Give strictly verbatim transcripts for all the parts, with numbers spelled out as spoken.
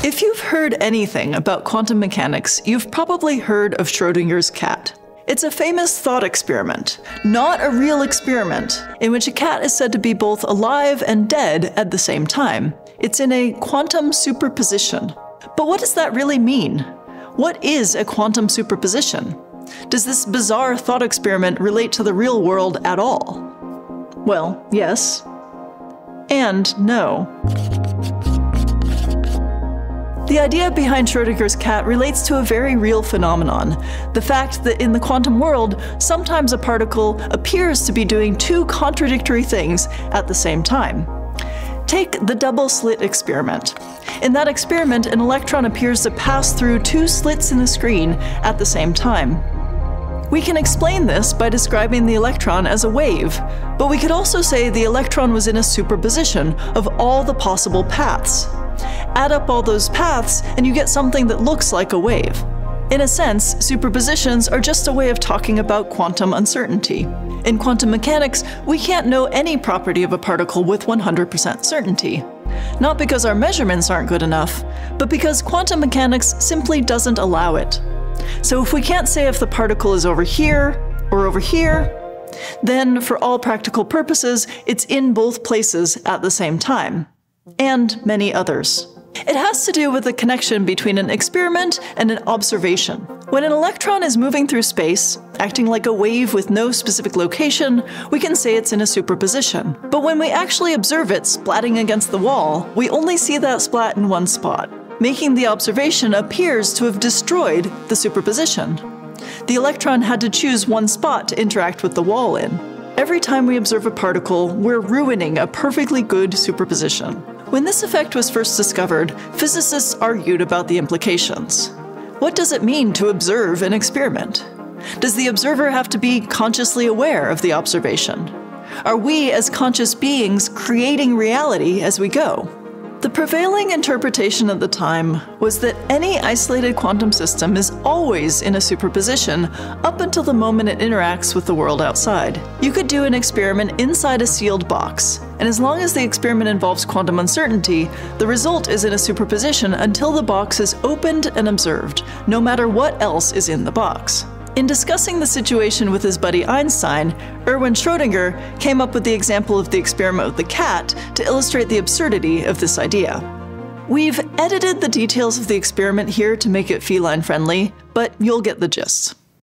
If you've heard anything about quantum mechanics, you've probably heard of Schrödinger's cat. It's a famous thought experiment, not a real experiment, in which a cat is said to be both alive and dead at the same time. It's in a quantum superposition. But what does that really mean? What is a quantum superposition? Does this bizarre thought experiment relate to the real world at all? Well, yes. And no. The idea behind Schrödinger's cat relates to a very real phenomenon, the fact that in the quantum world, sometimes a particle appears to be doing two contradictory things at the same time. Take the double slit experiment. In that experiment, an electron appears to pass through two slits in the screen at the same time. We can explain this by describing the electron as a wave, but we could also say the electron was in a superposition of all the possible paths. Add up all those paths and you get something that looks like a wave. In a sense, superpositions are just a way of talking about quantum uncertainty. In quantum mechanics, we can't know any property of a particle with one hundred percent certainty. Not because our measurements aren't good enough, but because quantum mechanics simply doesn't allow it. So if we can't say if the particle is over here or over here, then for all practical purposes, it's in both places at the same time. And many others. It has to do with the connection between an experiment and an observation. When an electron is moving through space, acting like a wave with no specific location, we can say it's in a superposition. But when we actually observe it splatting against the wall, we only see that splat in one spot, making the observation appears to have destroyed the superposition. The electron had to choose one spot to interact with the wall in. Every time we observe a particle, we're ruining a perfectly good superposition. When this effect was first discovered, physicists argued about the implications. What does it mean to observe an experiment? Does the observer have to be consciously aware of the observation? Are we, as conscious beings, creating reality as we go? The prevailing interpretation at the time was that any isolated quantum system is always in a superposition up until the moment it interacts with the world outside. You could do an experiment inside a sealed box, and as long as the experiment involves quantum uncertainty, the result is in a superposition until the box is opened and observed, no matter what else is in the box. In discussing the situation with his buddy Einstein, Erwin Schrödinger came up with the example of the experiment with the cat to illustrate the absurdity of this idea. We've edited the details of the experiment here to make it feline-friendly, but you'll get the gist.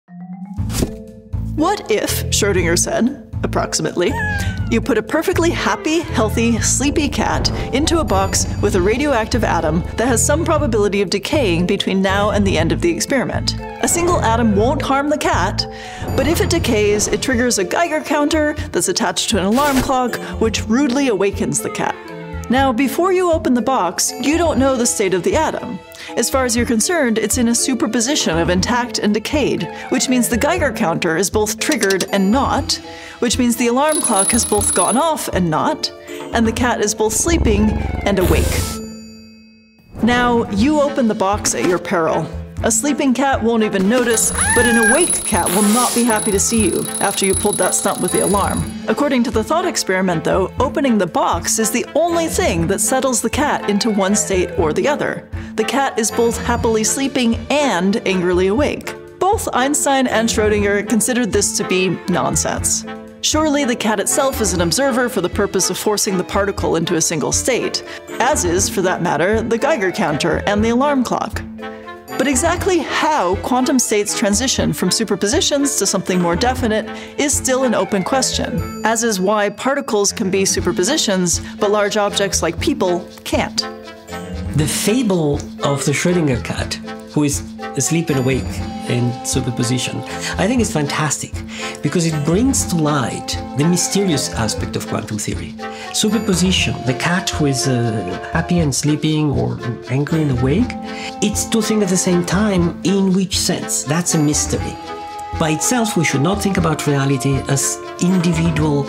What if, Schrödinger said, approximately, you put a perfectly happy, healthy, sleepy cat into a box with a radioactive atom that has some probability of decaying between now and the end of the experiment. A single atom won't harm the cat, but if it decays, it triggers a Geiger counter that's attached to an alarm clock, which rudely awakens the cat. Now, before you open the box, you don't know the state of the atom. As far as you're concerned, it's in a superposition of intact and decayed, which means the Geiger counter is both triggered and not, which means the alarm clock has both gone off and not, and the cat is both sleeping and awake. Now, you open the box at your peril. A sleeping cat won't even notice, but an awake cat will not be happy to see you after you pulled that stunt with the alarm. According to the thought experiment, though, opening the box is the only thing that settles the cat into one state or the other. The cat is both happily sleeping and angrily awake. Both Einstein and Schrödinger considered this to be nonsense. Surely the cat itself is an observer for the purpose of forcing the particle into a single state, as is, for that matter, the Geiger counter and the alarm clock. But exactly how quantum states transition from superpositions to something more definite is still an open question, as is why particles can be superpositions, but large objects like people can't. The fable of the Schrödinger cat, who is asleep and awake in superposition, I think is fantastic because it brings to light the mysterious aspect of quantum theory. Superposition, the cat who is uh, happy and sleeping or angry and awake, it's two things at the same time. In which sense? That's a mystery. By itself, we should not think about reality as individual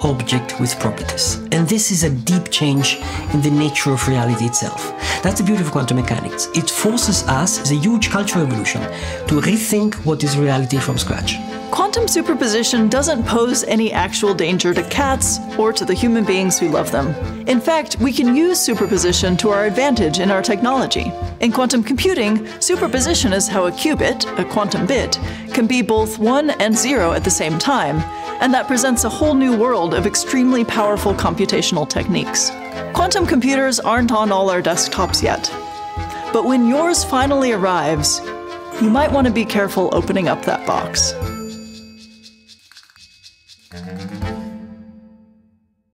object with properties. And this is a deep change in the nature of reality itself. That's the beauty of quantum mechanics. It forces us, as a huge cultural revolution, to rethink what is reality from scratch. Quantum superposition doesn't pose any actual danger to cats or to the human beings who love them. In fact, we can use superposition to our advantage in our technology. In quantum computing, superposition is how a qubit, a quantum bit, can be both one and zero at the same time, and that presents a whole new world of extremely powerful computational techniques. Quantum computers aren't on all our desktops yet. But when yours finally arrives, you might want to be careful opening up that box. Thank you.